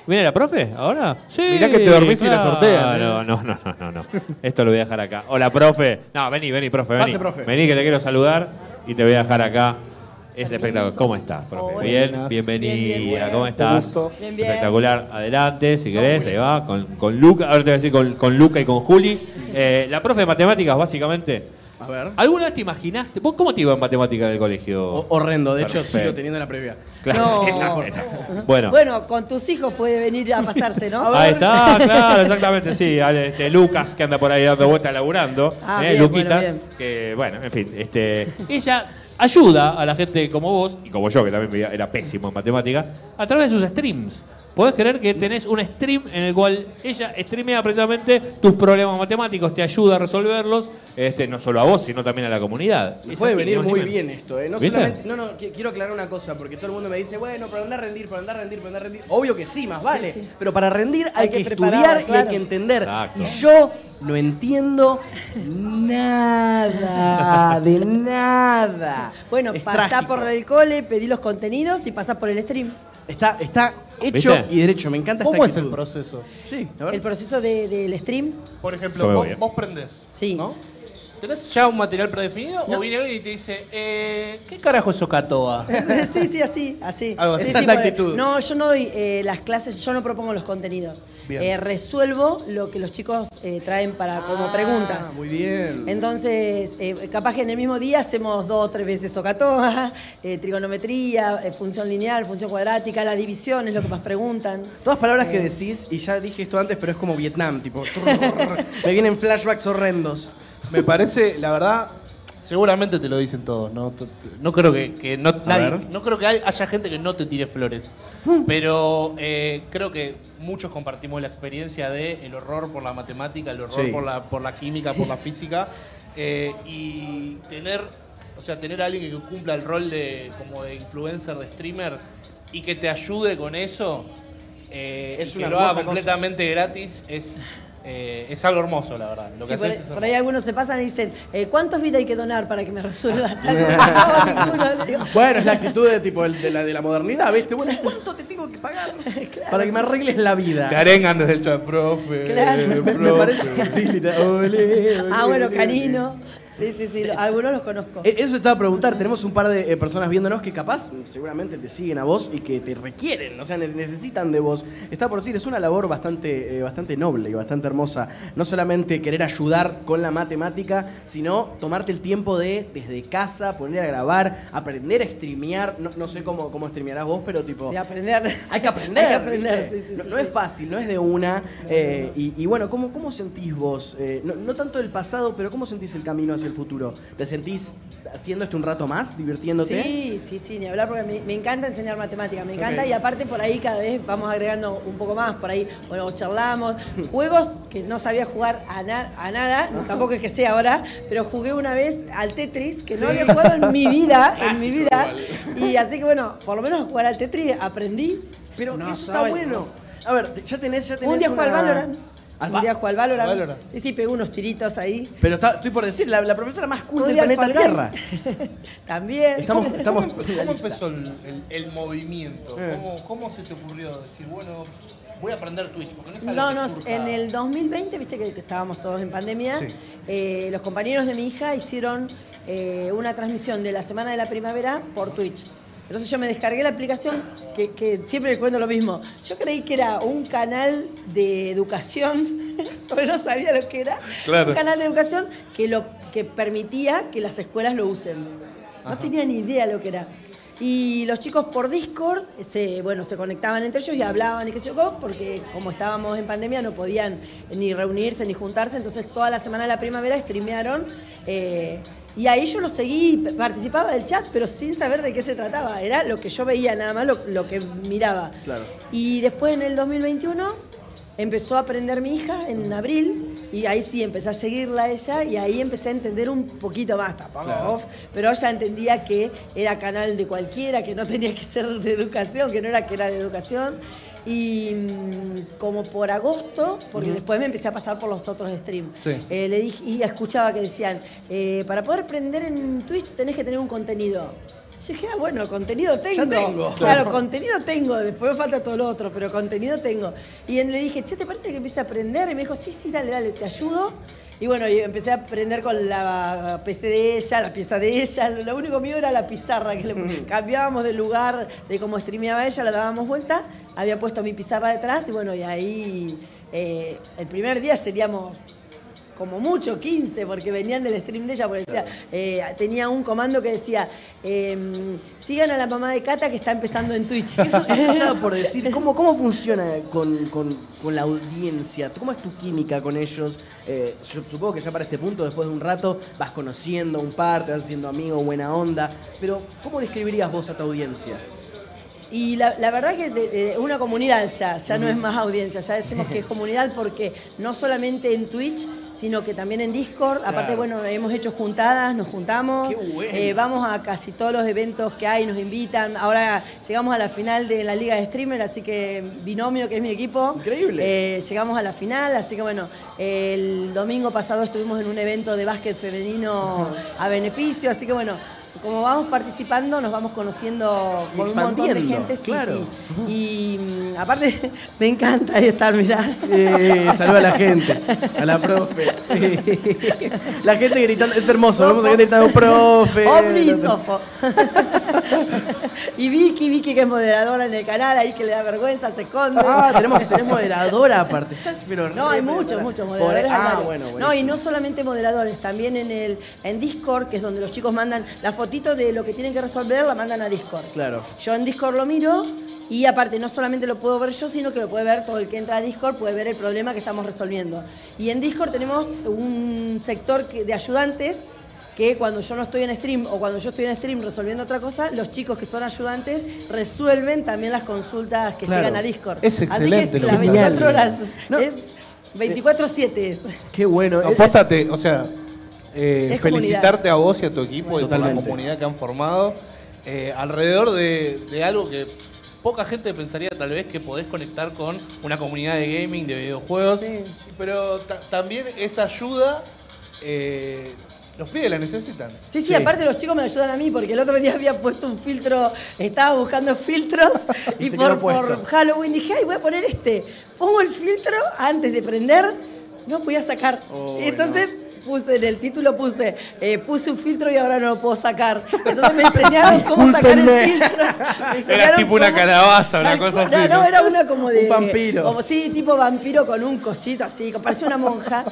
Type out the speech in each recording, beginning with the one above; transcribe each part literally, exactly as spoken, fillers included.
¿Viene la profe ahora? Sí. Mirá que te dormís claro. y la sortean. No, no, no, no, no, no. Esto lo voy a dejar acá. Hola, profe. No, vení, vení, profe, vení. Pase, profe. Vení que te quiero saludar y te voy a dejar acá. Es espectacular. ¿Cómo estás, profe? Hola. Bien, bienvenida. Bien, bien, bien. ¿Cómo estás? Bien, bien. Espectacular. Adelante, si querés, ahí va. Con, con Luca, ahora te voy a decir con, con Luca y con Juli. Eh, la profe de matemáticas, básicamente. A ver. ¿Alguna vez te imaginaste? ¿Vos cómo te iba en matemáticas del colegio? O horrendo, de Perfecto. hecho sigo teniendo la previa. Claro. No. Bueno. Bueno, con tus hijos puede venir a pasarse, ¿no? Ahí está, claro, exactamente, sí. Este, Lucas, que anda por ahí dando vueltas laburando. Ah, eh, bien, Luquita, bueno, bien. que, bueno, en fin. Este, ella ayuda a la gente como vos, y como yo, que también era pésimo en matemática, a través de sus streams. ¿Podés creer que tenés un stream en el cual ella streamea precisamente tus problemas matemáticos, te ayuda a resolverlos, este, no solo a vos, sino también a la comunidad? Me Es puede así, venir ¿no? muy Dime. bien esto, ¿eh? No ¿Viste? solamente. No, no, qu- quiero aclarar una cosa, porque todo el mundo me dice, bueno, pero andar a rendir, pero andar a rendir, pero andar a rendir. Obvio que sí, más vale. Sí, sí. Pero para rendir hay, Hay que, que estudiar preparar, y hay claro. que entender. Exacto. Y yo no entiendo nada, de nada. Bueno, Es pasá trágico. por el cole, pedí los contenidos y pasá por el stream. Está, está hecho ¿Viste? y derecho, me encanta ¿Cómo esta es el actitud. proceso? Sí, a ver. El proceso de- del stream. Por Yo ejemplo, me vos, voy, ¿eh? vos prendés, Sí. ¿no? ¿Tenés ya un material predefinido No. o viene alguien y te dice, eh, ¿qué carajo es Socatoa? Sí, sí, así, así. Algo así. Sí, Esa sí, es la porque- actitud. No, yo no doy eh, las clases, yo no propongo los contenidos. Bien. Eh, resuelvo lo que los chicos eh, traen para como Ah, preguntas. Muy bien. Entonces, eh, capaz que en el mismo día hacemos dos o tres veces Socatoa, eh, trigonometría, eh, función lineal, función cuadrática, la división es lo que más preguntan. Todas palabras que decís, y ya dije esto antes, pero es como Vietnam, tipo. Me vienen flashbacks horrendos. Me parece, la verdad, seguramente te lo dicen todos, ¿no? T- t- No creo que, que no, nadie- ver. no creo que hay- haya gente que no te tire flores. Pero eh, creo que muchos compartimos la experiencia de el horror por la matemática, el horror Sí. por la, por la química, por la física. eh, y tener, o sea, tener a alguien que cumpla el rol de como de influencer, de streamer, y que te ayude con eso, eh, Es y una que lo haga hermosa cosa. completamente gratis, es, eh, es algo hermoso, la verdad. Lo que Sí, por, haces es por ahí hermoso. algunos se pasan y dicen, eh, ¿cuántos bits hay que donar para que me resuelva tal? No, ninguno, le digo. Bueno, es la actitud de, tipo, el- de, la, de la modernidad, ¿viste? Bueno, ¿cuánto te tengo que pagar para que me arregles la vida? Te arengan desde el chat, profe. Claro. Me, me profe. parece que sí, literal. Ole, ole, Ah, bueno, ole. Canino. Sí, sí, sí, lo- algunos los conozco. Eh, Eso te estaba a preguntar, tenemos un par de eh, personas viéndonos que capaz seguramente te siguen a vos y que te requieren, o sea, ne- necesitan de vos. Está por decir, es una labor bastante, eh, bastante noble y bastante hermosa. No solamente querer ayudar con la matemática, sino tomarte el tiempo de, desde casa, poner a grabar, aprender a streamear. No, no sé cómo, cómo streamearás vos, pero tipo... Sí, aprender. Hay que aprender. Hay que aprender, ¿viste? sí, sí, no sí, no sí. es fácil, no es de una. eh, y, y bueno, ¿cómo, cómo sentís vos? eh, no, no tanto el pasado, pero ¿cómo sentís el camino hacia el futuro? ¿Te sentís haciendo esto un rato más, divirtiéndote? Sí, sí, sí, ni hablar porque me, me encanta enseñar matemáticas, me encanta Ok. y aparte por ahí cada vez vamos agregando un poco más, por ahí, bueno, charlamos, juegos que no sabía jugar a, na- a nada, no, tampoco es que sea ahora, pero jugué una vez al Tetris, que no había jugado en mi vida, en mi vida, y así que bueno, por lo menos jugar al Tetris aprendí. Pero No eso está soy, bueno. A ver, ya tenés, ya tenés Un día jugué al una- Valorant. ¿Al Un día va- jugué al Valorant. Valorant. Sí, sí, pegó unos tiritos ahí. Pero está- estoy por decir, la, la profesora más cool Un del día al planeta Fall Tierra. Guys. También. Estamos, estamos ¿Cómo, cómo empezó el, el- el movimiento? Eh. ¿Cómo, ¿Cómo se te ocurrió decir, bueno, voy a aprender Twitch? Porque no es algo No, que no, surja- en el dos mil veinte, viste que, que estábamos todos en pandemia, Sí. eh, los compañeros de mi hija hicieron eh, una transmisión de la Semana de la Primavera por Twitch. Entonces yo me descargué la aplicación, que, que siempre les cuento lo mismo. Yo creí que era un canal de educación, porque no sabía lo que era. Claro. Un canal de educación que, lo, que permitía que las escuelas lo usen. No tenía ni idea lo que era. Y los chicos por Discord se, bueno, se conectaban entre ellos y hablaban y qué sé yo, porque como estábamos en pandemia no podían ni reunirse ni juntarse, entonces toda la semana de la primavera streamearon. eh, y ahí yo lo seguí, participaba del chat, pero sin saber de qué se trataba. Era lo que yo veía nada más, lo, lo que miraba. Claro. Y después en el dos mil veintiuno empezó a aprender mi hija en abril y ahí sí empecé a seguirla a ella y ahí empecé a entender un poquito más, tampoco off, pero ya entendía que era canal de cualquiera, que no tenía que ser de educación, que no era que era de educación. Y mm, como por agosto, porque después me empecé a pasar por los otros streams, Sí. eh, le dije, y escuchaba que decían, eh, para poder aprender en Twitch tenés que tener un contenido. Yo dije, ah, bueno, contenido tengo. Ya tengo. Claro, contenido tengo, después me falta todo lo otro, pero contenido tengo. Y le dije, che, ¿te parece que empiece a aprender? Y me dijo, sí, sí, dale, dale, te ayudo. Y bueno, y empecé a aprender con la P C de ella, la pieza de ella. Lo único mío era la pizarra, que le cambiábamos de lugar de cómo streameaba ella, la dábamos vuelta. Había puesto mi pizarra detrás y bueno, y ahí eh, el primer día seríamos como mucho quince, porque venían del stream de ella, porque decía, eh, tenía un comando que decía, eh, sigan a la mamá de Cata que está empezando en Twitch. Eso, eso estaba por decir, ¿cómo, cómo funciona con, con, con la audiencia? ¿Cómo es tu química con ellos? Eh, yo supongo que ya para este punto, después de un rato, vas conociendo un par, te vas haciendo amigo, buena onda, pero ¿cómo describirías vos a tu audiencia? Y la, la verdad que es una comunidad ya, ya no es más audiencia, ya decimos que es comunidad porque no solamente en Twitch, sino que también en Discord. Claro. Aparte, bueno, hemos hecho juntadas, nos juntamos, Qué bueno. eh, vamos a casi todos los eventos que hay, nos invitan. Ahora llegamos a la final de la Liga de Streamer, así que Binomio, que es mi equipo. Increíble. Eh, llegamos a la final, así que bueno, el domingo pasado estuvimos en un evento de básquet femenino a beneficio, así que bueno, como vamos participando, nos vamos conociendo con un montón de gente. Sí, claro. sí. Y mm, aparte, me encanta estar, mirá. Eh, saluda a la gente, a la profe. La gente gritando, es hermoso, vemos a la gente gritando, profe. Omni y Sofo. Y Vicky, Vicky que es moderadora en el canal, ahí que le da vergüenza, se esconde. Ah, tenemos, tenemos moderadora aparte. Estás, pero no, hay muchos, muchos moderadores. Por, ah, hay bueno, no, y no solamente moderadores, también en el en Discord, que es donde los chicos mandan la fotito de lo que tienen que resolver, la mandan a Discord. Claro. Yo en Discord lo miro y aparte no solamente lo puedo ver yo, sino que lo puede ver todo el que entra a Discord, puede ver el problema que estamos resolviendo. Y en Discord tenemos un sector que, de ayudantes, que cuando yo no estoy en stream o cuando yo estoy en stream resolviendo otra cosa, los chicos que son ayudantes resuelven también las consultas que claro. llegan a Discord. Es excelente. Así que lo las que veinticuatro está horas No. es veinticuatro siete es. Qué bueno. Apóstate, o sea, eh, Es felicitarte a vos y a tu equipo y por la Totalmente. comunidad que han formado eh, alrededor de, de algo que poca gente pensaría tal vez que podés conectar con una comunidad de gaming, de videojuegos, Sí. pero ta- también esa ayuda eh, los pibes la necesitan. Sí, sí, Sí. aparte los chicos me ayudan a mí porque el otro día había puesto un filtro, estaba buscando filtros Y y te por, quedó puesto. por Halloween dije, ay, voy a poner este. Pongo el filtro antes de prender, no podía sacar. Oh, y entonces puse en el título, puse, eh, puse un filtro y ahora no lo puedo sacar. Entonces me enseñaron cómo sacar el Discúlpenme. filtro. Me enseñaron Era tipo una cómo- calabaza, una Tal cosa cual. así, No, no, ¿no? era una como de... Un vampiro. Como, sí, tipo vampiro con un cosito así, que parecía una monja.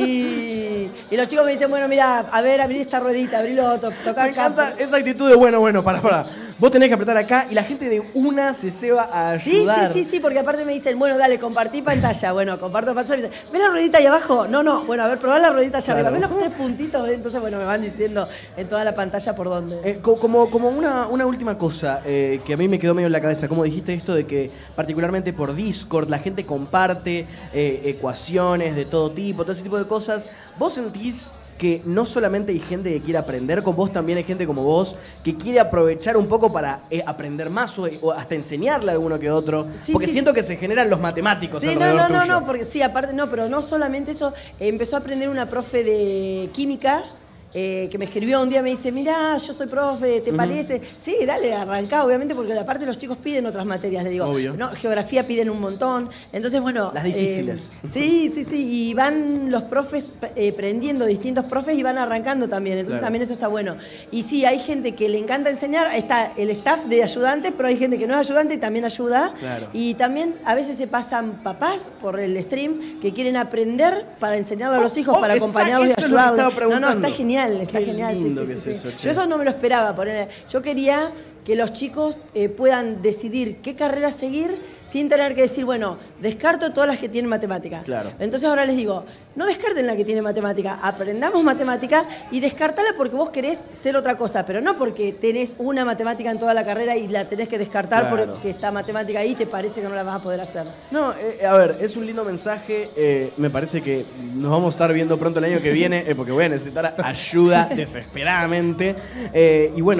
Y, y los chicos me dicen, bueno, mira, a ver, abrí esta ruedita, abrí lo otro, toca Me acá. encanta esa actitud de bueno, bueno, para, para. Vos tenés que apretar acá y la gente de una se ceba a Sí, ayudar. sí, sí, sí, porque aparte me dicen, bueno, dale, compartí pantalla. Bueno, comparto pantalla. Me dicen, ¿ves la ruedita ahí abajo? No, no. Bueno, a ver, probá la ruedita allá Claro. arriba. ¿Ves los tres puntitos? Entonces, bueno, me van diciendo en toda la pantalla por dónde. Eh, co- como como una, una última cosa eh, que a mí me quedó medio en la cabeza, como dijiste esto de que particularmente por Discord la gente comparte eh, ecuaciones de todo tipo, todo ese tipo de cosas. ¿Vos sentís que no solamente hay gente que quiere aprender con vos, también hay gente como vos que quiere aprovechar un poco para eh, aprender más o, o hasta enseñarle a alguno que otro? Sí, Porque sí, siento sí. que se generan los matemáticos Sí, no, alrededor no, no, tuyo. no, porque sí, aparte, no, pero no solamente eso, eh, empezó a aprender una profe de química. Eh, que me escribió un día, me dice, mirá, yo soy profe, ¿te parece? Sí, dale, arrancá, obviamente, porque aparte los chicos piden otras materias, le digo. Obvio. No, geografía piden un montón. Entonces, bueno. Las difíciles. eh, sí, sí, sí. Y van los profes eh, prendiendo distintos profes y van arrancando también. Entonces Claro. también eso está bueno. Y sí, hay gente que le encanta enseñar. Está el staff de ayudantes, pero hay gente que no es ayudante y también ayuda. Claro. Y también a veces se pasan papás por el stream que quieren aprender para enseñarle a los Oh, hijos, oh, para exacto, acompañarlos y eso es lo que ayudarlos. estaba No, no, está preguntando. genial, está Qué genial. Sí, lindo sí, que sí, es sí. eso, che. Yo eso no me lo esperaba. Poner, yo quería que los chicos eh, puedan decidir qué carrera seguir sin tener que decir, bueno, descarto todas las que tienen matemática. Claro. Entonces ahora les digo, no descarten la que tiene matemática, aprendamos matemática y descartala porque vos querés ser otra cosa, pero no porque tenés una matemática en toda la carrera y la tenés que descartar Claro. porque está matemática ahí y te parece que no la vas a poder hacer. No, eh, a ver, es un lindo mensaje. eh, me parece que nos vamos a estar viendo pronto el año que viene, eh, porque voy a necesitar ayuda desesperadamente. Eh, y bueno,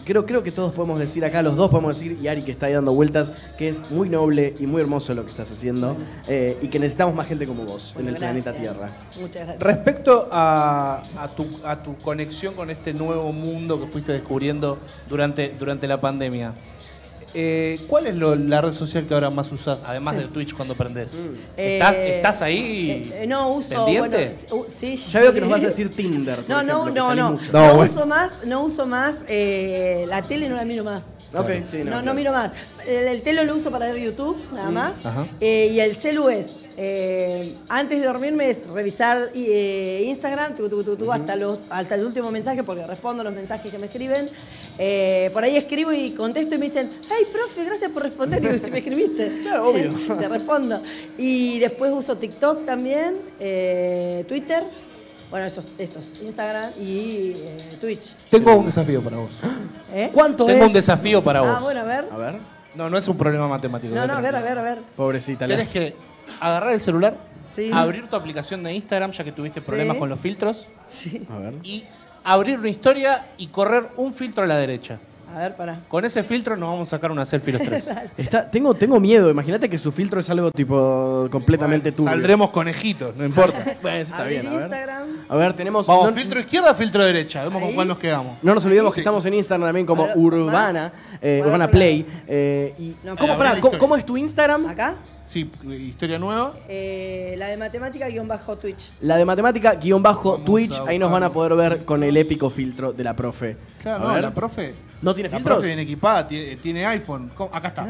creo, creo que todos podemos decir acá, los dos podemos decir, y Ari que está ahí dando vueltas, que es muy noble y muy hermoso lo que estás haciendo eh, y que necesitamos más gente como vos Bueno, en el gracias. planeta Tierra. Muchas gracias. Respecto a, a, tu, a tu conexión con este nuevo mundo que fuiste descubriendo durante, durante la pandemia, eh, ¿cuál es lo- la red social que ahora más usás, además Sí. del Twitch cuando prendés? Eh, ¿Estás, ¿Estás ahí? eh, eh, no uso. pendiente? Bueno, s- u- sí. Ya veo que nos vas a decir Tinder, por No, no, ejemplo, que no, salís no. mucho. No, No, bueno. uso más, no uso más. eh, la tele no la miro más. Ok, sí, No, no. no, claro. miro más. El, el tele lo uso para ver YouTube, nada más. Ajá. Eh, y el celu es, eh, antes de dormirme, es revisar eh, Instagram, tu, tu, tu, tu, hasta, los, hasta el último mensaje, porque respondo los mensajes que me escriben. Eh, por ahí escribo y contesto y me dicen, hey, profe, gracias por responder. Digo, si me escribiste. Claro, obvio. Te respondo. Y después uso TikTok también, eh, Twitter. Bueno, esos, esos, Instagram y eh, Twitch. Tengo un desafío para vos. ¿Eh? ¿Cuánto Tengo es? un desafío para vos. Ah, bueno, a ver. A ver, No, no es un problema matemático. No, no, a ver, a tranquilo. ver, a ver. pobrecita. la- Tenés que agarrar el celular, Sí. abrir tu aplicación de Instagram, ya que tuviste Sí. problemas con los filtros, Sí. A ver. y abrir una historia y correr un filtro a la derecha. A ver, pará. Con ese filtro nos vamos a sacar una selfie los tres. Está, tengo, tengo miedo, imagínate que su filtro es algo tipo completamente turbio. Saldremos conejitos, no importa. Bueno, eso está Abrir bien, a ver. Instagram. A ver, tenemos... Vamos, no, filtro izquierda, filtro derecha. Vemos con Ahí. cuál nos quedamos. no nos olvidemos que Sí. estamos en Instagram también como Ahora, Urbana, eh, Ahora Urbana por Play. eh, y, No, ¿cómo, eh, pará, abrí la ¿cómo, historia. cómo es tu Instagram? Acá. Sí, historia nueva. Eh, la de matemática guión bajo Twitch. La de matemática guión bajo Vamos Twitch, a ahí nos van a buscarlo. poder ver con el épico filtro de la profe. Claro, A no, ver. la profe. ¿No tiene La filtros? profe viene equipada, tiene, tiene iPhone. ¿Cómo? Acá está.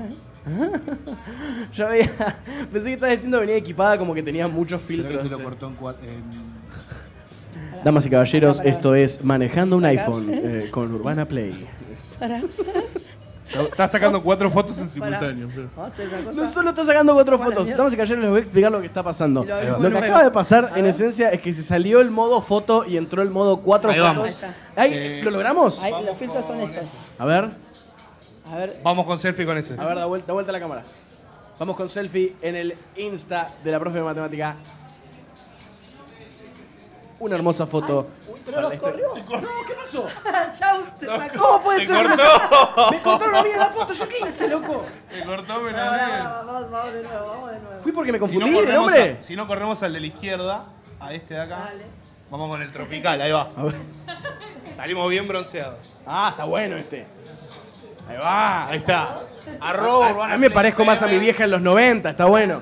Ya veía, pensé que estabas diciendo que venía equipada como que tenía muchos Creo que filtros. te lo cortó en cua- en- Damas y caballeros, Pará, pará. esto es Manejando un Sacar. iPhone eh, con Urbana Play. Pará. Está sacando cuatro fotos en Pará. simultáneo. Vamos a hacer una cosa. No solo está sacando cuatro Bueno, fotos. mierda. Damas y caballeros, les voy a explicar lo que está pasando. Y lo Lo, abrimos que nuevo. acaba de pasar, A en ver. esencia, es que se salió el modo foto y entró el modo cuatro Ahí fotos. vamos. Ahí está. Ahí, Eh, ¿lo logramos? Ahí, Vamos los filtros son con estos. A ver, A ver. Vamos con selfie con ese. a ver, da vuelta, da vuelta la cámara. Vamos con selfie en el Insta de la profe de matemática. Una hermosa foto. Pero los Este- corrió. No, ¿qué pasó? Chau, te sacó. ¿Cómo puede ¡Te ser? cortó! Me contaron a mí en la foto, ¿yo qué hice, loco? Te cortó, me Pará, pará, pará, Vamos, vamos de nuevo, vamos de nuevo. Fui porque me Si no, confundí de corremos nombre. a- si no corremos al de la izquierda, a este de acá. Dale. Vamos con el tropical, ahí va. A ver. Salimos bien bronceados. Ah, está bueno este. Ahí va. Ahí está. Arroba Urbana A mí me Play parezco más a F M. mi vieja en los noventa, está bueno.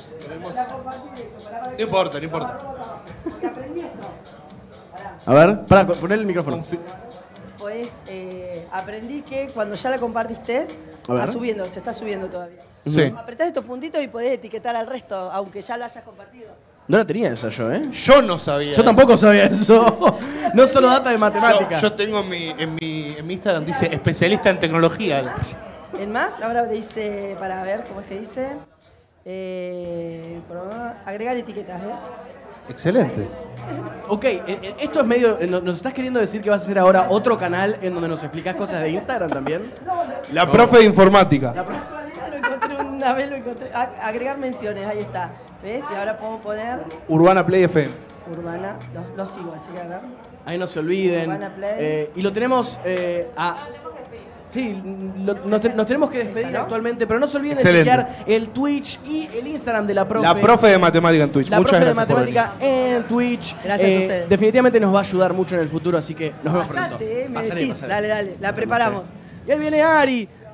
No importa, no importa. Porque aprendí esto. A ver, para poner el micrófono. Pues eh, aprendí que cuando ya la compartiste, A ver. va subiendo, se está subiendo todavía. Sí. Apretás estos puntitos y podés etiquetar al resto, aunque ya lo hayas compartido. No la tenía esa yo, ¿eh? Yo no sabía. Yo tampoco sabía eso. No solo data de Yo, matemática. yo tengo en mi, en, mi, en mi Instagram, dice especialista en tecnología. En más, ahora dice, para ver cómo es que dice, eh, por- agregar etiquetas, ¿ves? Excelente. Ok, eh, eh, esto es medio. eh, ¿Nos nos estás queriendo decir que vas a hacer ahora otro canal en donde nos explicás cosas de Instagram también? La profe de informática. Lo encontré una vez, lo encontré. A- agregar menciones, ahí está. ¿Ves? Y ahora podemos poner Urbana Play F M. Urbana, los, los sigo, así que a ver. Ahí no se olviden. Urbana Play. Eh, y lo tenemos eh, a. Sí, lo- nos, te- nos tenemos que despedir Esta, ¿no? actualmente, pero no se olviden Excelente. de chequear el Twitch y el Instagram de la profe. La profe de matemática en Twitch. La Muchas profe de gracias por venir. matemática en Twitch. Eh, Gracias a ustedes. Definitivamente nos va a ayudar mucho en el futuro, así que nos vemos pronto. Pasate, eh, me Pasaré, decís. pasaré. Dale, dale, la preparamos. Y ahí viene Ari.